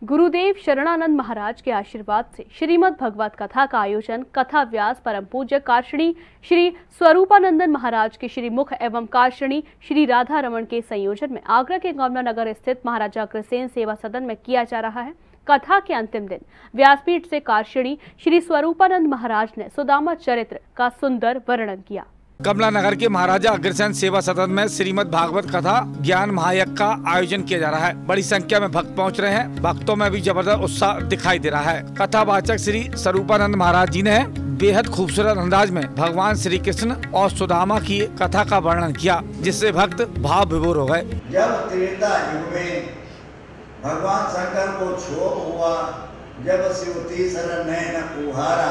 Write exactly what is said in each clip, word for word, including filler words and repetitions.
गुरुदेव शरणानंद महाराज के आशीर्वाद से श्रीमद् भगवत कथा का आयोजन कथा व्यास परम पूज्य कार्षणी श्री स्वरूपानंदन महाराज के श्रीमुख एवं कार्षणी श्री राधा रमन के संयोजन में आगरा के गमला नगर स्थित महाराजा अग्रसेन सेवा सदन में किया जा रहा है। कथा के अंतिम दिन व्यासपीठ से कार्षणी श्री स्वरूपानंद महाराज ने सुदामा चरित्र का सुंदर वर्णन किया। कमला नगर के महाराजा अग्रसेन सेवा सदन में श्रीमद् भागवत कथा ज्ञान महायज्ञ का आयोजन किया जा रहा है। बड़ी संख्या में भक्त पहुंच रहे हैं। भक्तों में भी जबरदस्त उत्साह दिखाई दे रहा है। कथावाचक श्री स्वरूपानंद महाराज जी ने बेहद खूबसूरत अंदाज में भगवान श्री कृष्ण और सुदामा की कथा का वर्णन किया, जिससे भक्त भाव विभोर हो गए। जब त्रेता युग में भगवान शंकर को क्षोभ हुआ, जब शिव तीसर नयन उहारा,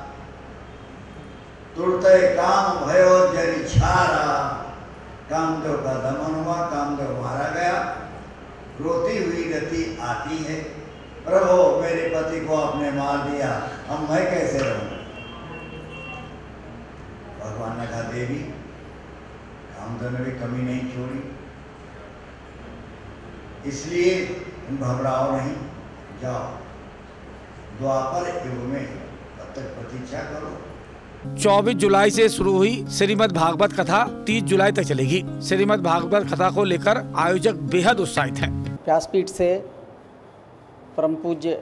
तुरते काम भयो जरि छारा, कामदेव का दमन हुआ, कामदेव मारा गया। रोती हुई गति आती है, प्रभु मेरे पति को आपने मार दिया, अब मैं कैसे रहूं? भगवान ने कहा देवी, कामदेव ने भी कमी नहीं छोड़ी, इसलिए तुम घबराओ नहीं, जाओ द्वापर युग में तब तक प्रतीक्षा करो। चौबीस जुलाई से शुरू हुई श्रीमद् भागवत कथा तीस जुलाई तक चलेगी। श्रीमद् भागवत कथा को लेकर आयोजक बेहद उत्साहित हैं। व्यासपीठ से परम पूज्य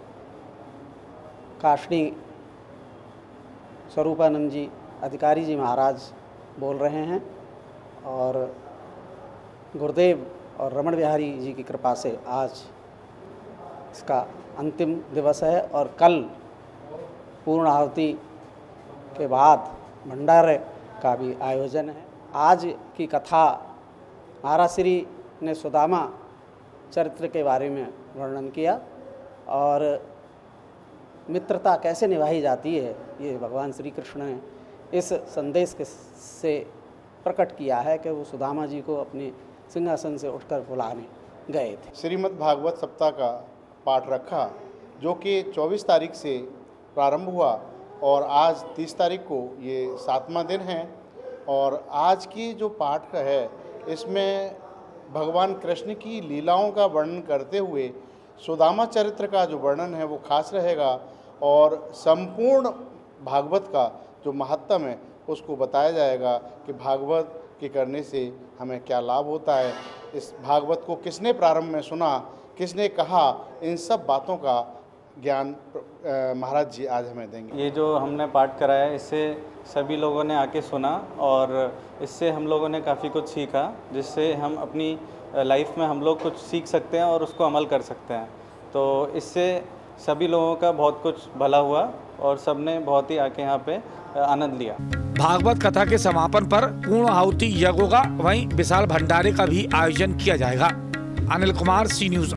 कार्षणी स्वरूपानंद जी अधिकारी जी महाराज बोल रहे हैं और गुरुदेव और रमण बिहारी जी की कृपा से आज इसका अंतिम दिवस है और कल पूर्ण आहुति के बाद भंडारे का भी आयोजन है। आज की कथा महाराज श्री ने सुदामा चरित्र के बारे में वर्णन किया और मित्रता कैसे निभाई जाती है, ये भगवान श्री कृष्ण ने इस संदेश के से प्रकट किया है कि वो सुदामा जी को अपने सिंहासन से उठकर बुलाने गए थे। श्रीमद् भागवत सप्ताह का पाठ रखा, जो कि चौबीस तारीख से प्रारंभ हुआ और आज तीस तारीख को ये सातवां दिन है। और आज की जो पाठ है इसमें भगवान कृष्ण की लीलाओं का वर्णन करते हुए सुदामा चरित्र का जो वर्णन है वो खास रहेगा और संपूर्ण भागवत का जो महत्तम है उसको बताया जाएगा कि भागवत के करने से हमें क्या लाभ होता है, इस भागवत को किसने प्रारंभ में सुना, किसने कहा, इन सब बातों का ज्ञान महाराज जी आज हमें देंगे। ये जो हमने पाठ कराया इससे सभी लोगों ने आके सुना और इससे हम लोगों ने काफ़ी कुछ सीखा, जिससे हम अपनी लाइफ में हम लोग कुछ सीख सकते हैं और उसको अमल कर सकते हैं। तो इससे सभी लोगों का बहुत कुछ भला हुआ और सबने बहुत ही आके यहाँ पे आनंद लिया। भागवत कथा के समापन पर पूर्ण आहुति यज्ञ होगा, वहीं विशाल भंडारे का भी आयोजन किया जाएगा। Anil Kumar, C news.